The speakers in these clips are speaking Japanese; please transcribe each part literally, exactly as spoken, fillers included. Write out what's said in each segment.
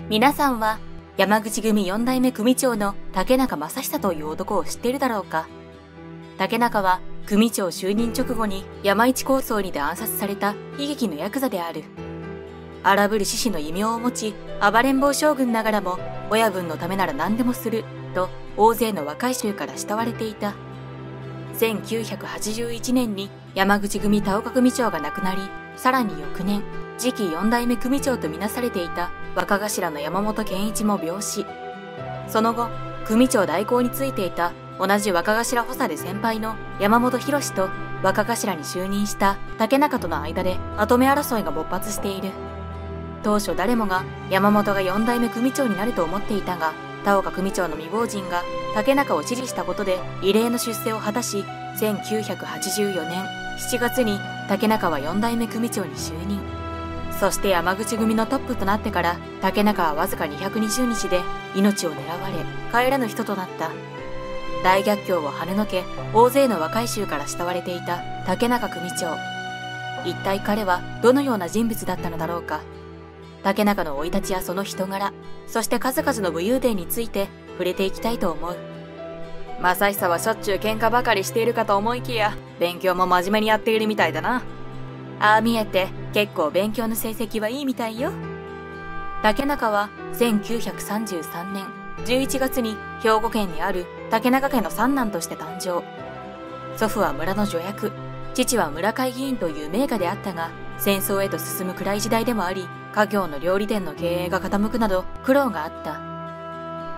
皆さんは山口組よん代目組長の竹中正久という男を知っているだろうか。竹中は組長就任直後に山一抗争にて暗殺された悲劇のヤクザである。荒ぶる志士の異名を持ち、暴れん坊将軍ながらも親分のためなら何でもすると大勢の若い衆から慕われていた。せんきゅうひゃくはちじゅういちねんに山口組田岡組長が亡くなり、さらに翌年、次期よん代目組長とみなされていた若頭の山本健一も病死。その後、組長代行についていた同じ若頭補佐で先輩の山本博と若頭に就任した竹中との間で跡目争いが勃発している。当初誰もが山本がよん代目組長になると思っていたが、田岡組長の未亡人が竹中を支持したことで異例の出世を果たし、せんきゅうひゃくはちじゅうよねんしちがつに竹中はよん代目組長に就任。そして山口組のトップとなってから竹中はわずかにひゃくにじゅうにちで命を狙われ帰らぬ人となった。大逆境を跳ねのけ、大勢の若い衆から慕われていた竹中組長。一体彼はどのような人物だったのだろうか。竹中の生い立ちやその人柄、そして数々の武勇伝について触れていきたいと思う。正久はしょっちゅう喧嘩ばかりしているかと思いきや、勉強も真面目にやっているみたいだな。ああ見えて結構勉強の成績はいいみたいよ。竹中はせんきゅうひゃくさんじゅうさんねんじゅういちがつに兵庫県にある竹中家の三男として誕生。祖父は村の助役、父は村会議員という名家であったが、戦争へと進む暗い時代でもあり、家業の料理店の経営が傾くなど苦労があった。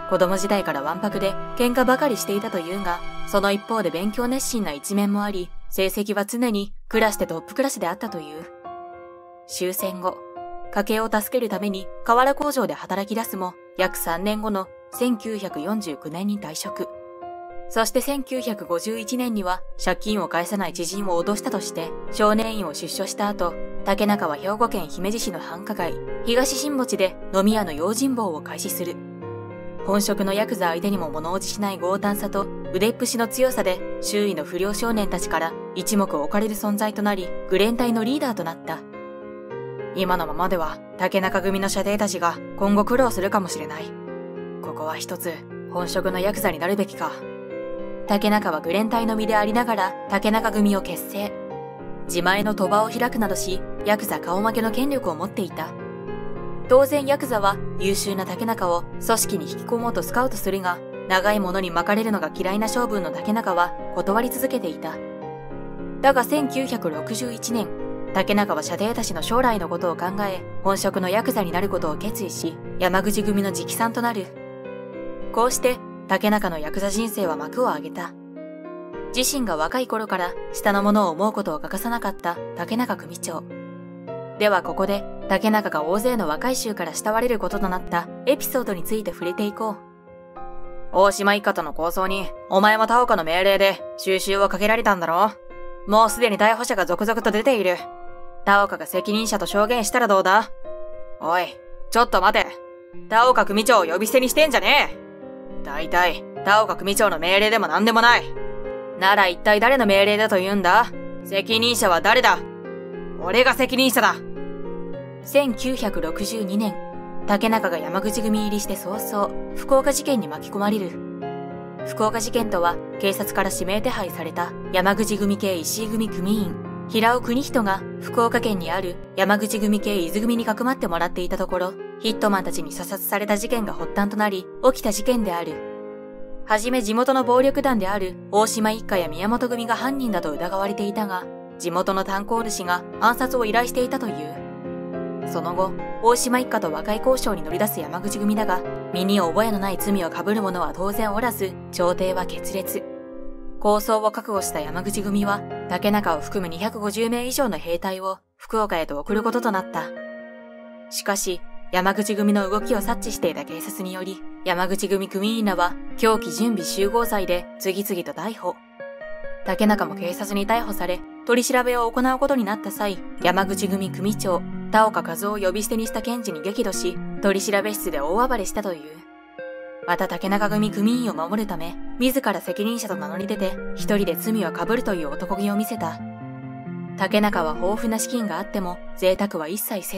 子供時代からわんぱくで喧嘩ばかりしていたというが、その一方で勉強熱心な一面もあり、成績は常にクラスでトップクラスであったという。終戦後、家計を助けるために瓦工場で働き出すも、約さんねんごのせんきゅうひゃくよんじゅうきゅうねんに退職。そしてせんきゅうひゃくごじゅういちねんには借金を返さない知人を脅したとして少年院を出所した後、竹中は兵庫県姫路市の繁華街、東新墓地で飲み屋の用心棒を開始する。本職のヤクザ相手にも物おじしない強胆さと腕っぷしの強さで周囲の不良少年たちから一目置かれる存在となり、グレン隊のリーダーとなった。今のままでは竹中組の舎弟たちが今後苦労するかもしれない。ここは一つ本職のヤクザになるべきか。竹中はグレン隊の身でありながら竹中組を結成。自前の賭場を開くなどし、ヤクザ顔負けの権力を持っていた。当然ヤクザは優秀な竹中を組織に引き込もうとスカウトするが、長いものに巻かれるのが嫌いな性分の竹中は断り続けていた。だがせんきゅうひゃくろくじゅういちねん、竹中は舎弟たちの将来のことを考え、本職のヤクザになることを決意し、山口組の直参となる。こうして竹中のヤクザ人生は幕を上げた。自身が若い頃から下の者を思うことを欠かさなかった竹中組長。ではここで竹中が大勢の若い衆から慕われることとなったエピソードについて触れていこう。大島一家との抗争にお前も田岡の命令で収拾をかけられたんだろう。もうすでに逮捕者が続々と出ている。田岡が責任者と証言したらどうだ。おい、ちょっと待て。田岡組長を呼び捨てにしてんじゃねえ。大体田岡組長の命令でも何でもない。なら一体誰の命令だと言うんだ。責任者は誰だ。俺が責任者だ。せんきゅうひゃくろくじゅうにねん、竹中が山口組入りして早々、福岡事件に巻き込まれる。福岡事件とは、警察から指名手配された山口組系石井組組員、平尾邦人が福岡県にある山口組系伊豆組にかくまってもらっていたところ、ヒットマンたちに射殺された事件が発端となり、起きた事件である。はじめ地元の暴力団である大島一家や宮本組が犯人だと疑われていたが、地元の炭鉱主が暗殺を依頼していたという。その後、大島一家と和解交渉に乗り出す山口組だが、身に覚えのない罪を被る者は当然おらず、調停は決裂。抗争を覚悟した山口組は、竹中を含むにひゃくごじゅうめい以上の兵隊を福岡へと送ることとなった。しかし、山口組の動きを察知していた警察により、山口組組員らは凶器準備集合罪で次々と逮捕。竹中も警察に逮捕され、取り調べを行うことになった際、山口組組長、田岡和夫を呼び捨てにした検事に激怒し、取り調べ室で大暴れしたという。また竹中組組員を守るため、自ら責任者と名乗り出て、一人で罪を被るという男気を見せた。竹中は豊富な資金があっても、贅沢は一切せず、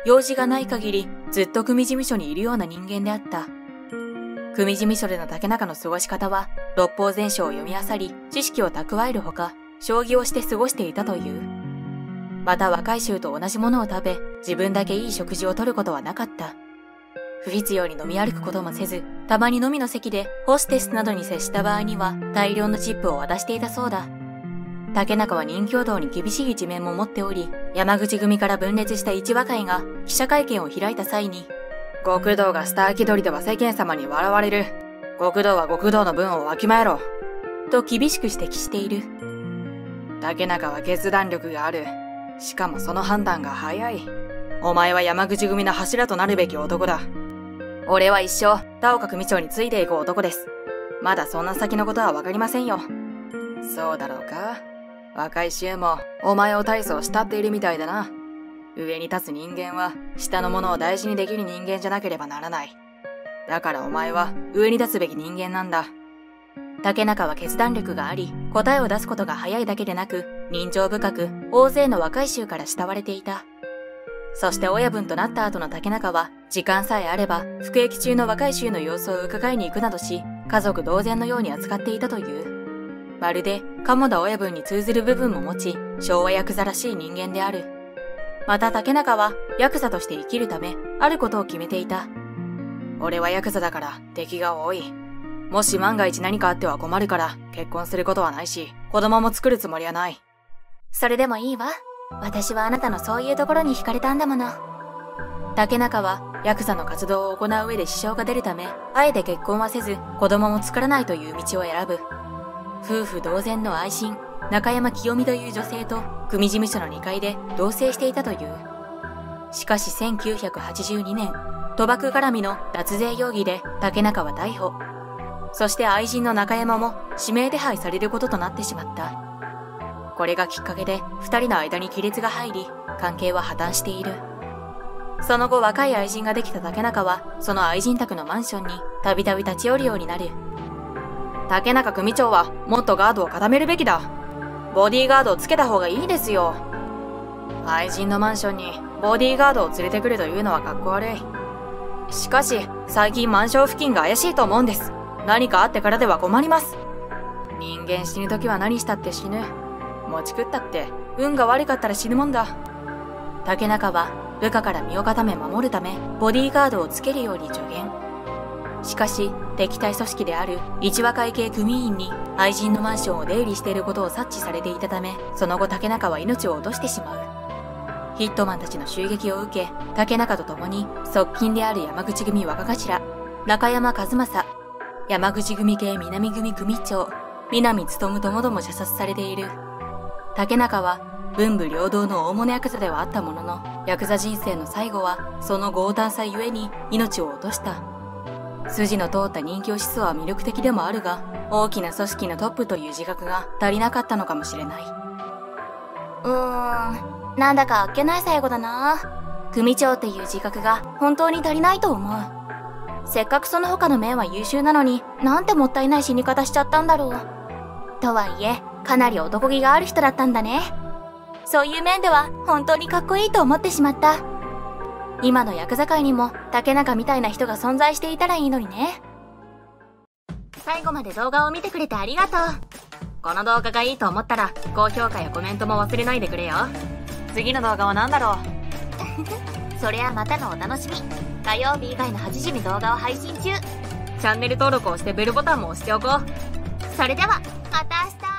用事がない限りずっと組事務所にいるような人間であった。組事務所での竹中の過ごし方は、六法全書を読み漁り、知識を蓄えるほか、将棋をして過ごしていたという。また若い衆と同じものを食べ、自分だけいい食事をとることはなかった。不必要に飲み歩くこともせず、たまに飲みの席でホステスなどに接した場合には大量のチップを渡していたそうだ。竹中は任教道に厳しい一面も持っており、山口組から分裂した一和会が記者会見を開いた際に、極道がスター気取りでは世間様に笑われる。極道は極道の分をわきまえろ。と厳しく指摘している。竹中は決断力がある。しかもその判断が早い。お前は山口組の柱となるべき男だ。俺は一生、田岡組長についていく男です。まだそんな先のことはわかりませんよ。そうだろうか。若い衆も、お前を大層慕っているみたいだな。上に立つ人間は、下のものを大事にできる人間じゃなければならない。だからお前は、上に立つべき人間なんだ。竹中は決断力があり、答えを出すことが早いだけでなく、人情深く、大勢の若い衆から慕われていた。そして親分となった後の竹中は、時間さえあれば、服役中の若い衆の様子を伺いに行くなどし、家族同然のように扱っていたという。まるで、鴨田親分に通ずる部分も持ち、昭和ヤクザらしい人間である。また竹中は、ヤクザとして生きるため、あることを決めていた。俺はヤクザだから、敵が多い。もし万が一何かあっては困るから、結婚することはないし、子供も作るつもりはない。 それでもいいわ。私はあなたのそういうところに惹かれたんだもの。 竹中は、ヤクザの活動を行う上で支障が出るため、あえて結婚はせず、子供も作らないという道を選ぶ。夫婦同然の愛人、中山清美という女性と、組事務所のにかいで同棲していたという。しかしせんきゅうひゃくはちじゅうにねん、賭博絡みの脱税容疑で竹中は逮捕。そして愛人の中山も指名手配されることとなってしまった。これがきっかけで二人の間に亀裂が入り、関係は破綻している。その後若い愛人ができた竹中は、その愛人宅のマンションにたびたび立ち寄るようになる。竹中組長はもっとガードを固めるべきだ。ボディーガードをつけた方がいいですよ。愛人のマンションにボディーガードを連れてくるというのはかっこ悪い。しかし、最近マンション付近が怪しいと思うんです。何かあってからでは困ります。人間死ぬときは何したって死ぬ。持ち食ったって、運が悪かったら死ぬもんだ。竹中は、部下から身を固め守るため、ボディーガードをつけるように助言。しかし、敵対組織である一和会系組員に愛人のマンションを出入りしていることを察知されていたため、その後竹中は命を落としてしまう。ヒットマンたちの襲撃を受け、竹中と共に側近である山口組若頭、中山和正、山口組系南組組長、南努ともども射殺されている。竹中は文武両道の大物ヤクザではあったものの、ヤクザ人生の最後はその強胆さゆえに命を落とした。筋の通った人気思想は魅力的でもあるが、大きな組織のトップという自覚が足りなかったのかもしれない。 うーん、なんだかあっけない最後だな。組長っていう自覚が本当に足りないと思う。せっかくその他の面は優秀なのに、なんてもったいない死に方しちゃったんだろう。とはいえ、かなり男気がある人だったんだね。そういう面では本当にかっこいいと思ってしまった。今のヤクザ界にも竹中みたいな人が存在していたらいいのにね。最後まで動画を見てくれてありがとう。 この動画がいいと思ったら高評価やコメントも忘れないでくれよ。次の動画は何だろうそれはまたのお楽しみ。火曜日以外のはちじに動画を配信中。 チャンネル登録をしてベルボタンも押しておこう。 それではまた明日。